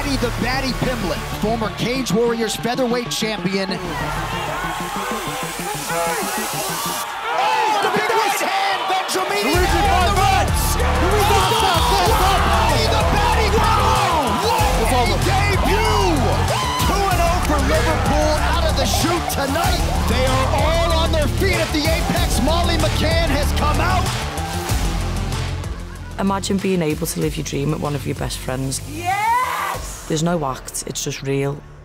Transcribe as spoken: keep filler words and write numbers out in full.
Paddy the Baddy Pimblett, former Cage Warriors featherweight champion. Oh, the big right hand, Benjamin on the runs. Paddy the Baddy Pimblett, what a debut! two and oh for Liverpool out of the chute tonight. They are all on their feet at the Apex. Molly McCann has come out. Imagine being able to live your dream with one of your best friends. Yes! There's no act, it's just real.